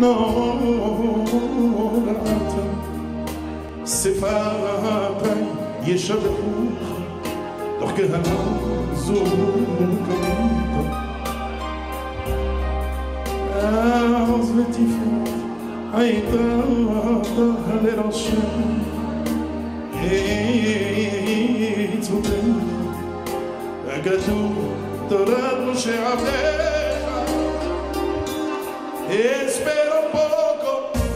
נוראת שפתיי ישבחוך תוך כהנה זו קרית אז ותפארת הייתה לראשי עצמותיך הכתוב תורת משה עבדך Espera un poco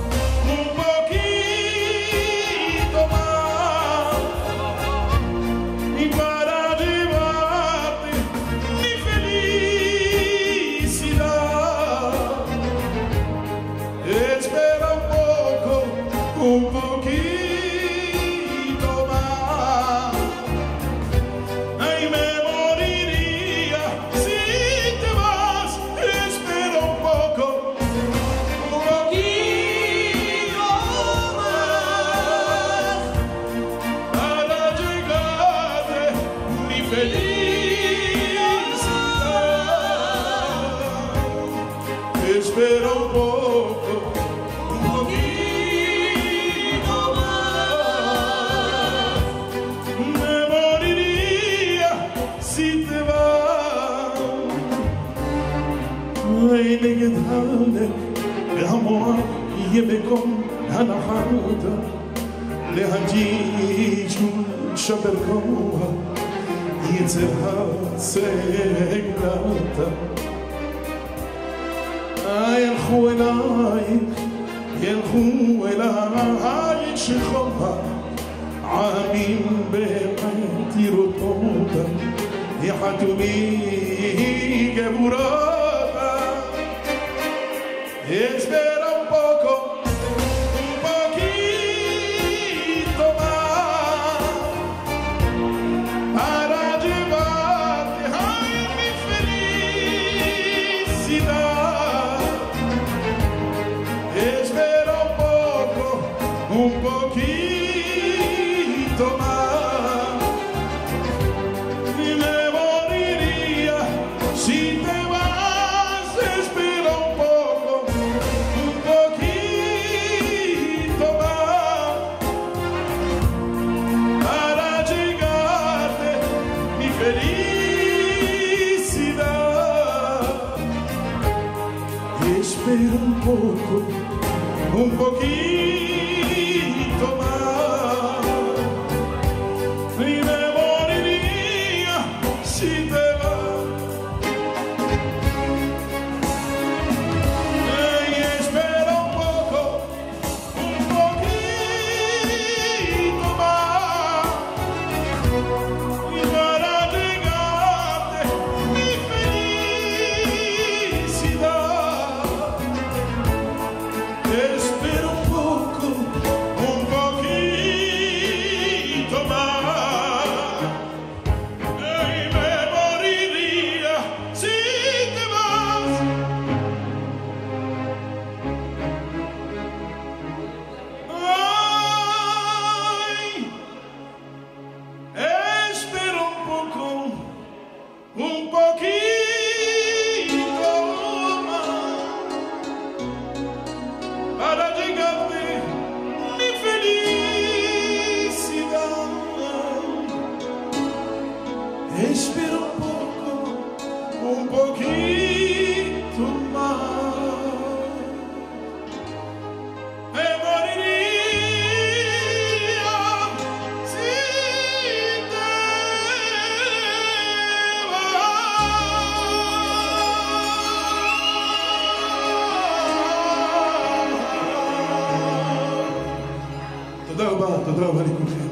más y para llevarte mi felicidad. Espera un poquito más. Ay, me moriría si te vas. Espera un poco. Espera un poco, un poquito más. Me moriría si te vas. Ay, نجدالك الهموع يبكم هنحادا لهجيج شبركوها يتسرها سيغلاتا ילכו אלייך שכוחה עמים באמת יראו אותה יחתו בי גבורתה Espera un poquito más para llevarte a mi felicidad Espera un poquito más y me moriría si te vas. Espera un poquito más para llegarte mi felicidad. Espera un poquito más y me moriría si te vas. Y espera un poquito más y para llegarte mi felicidad. Espera un poquito más y me moriría si te vas. Ay, espera un poquito más para llegarte mi felicidad. Espera un poquito más. Me moriría si te vas. תודה רבה לכולכם.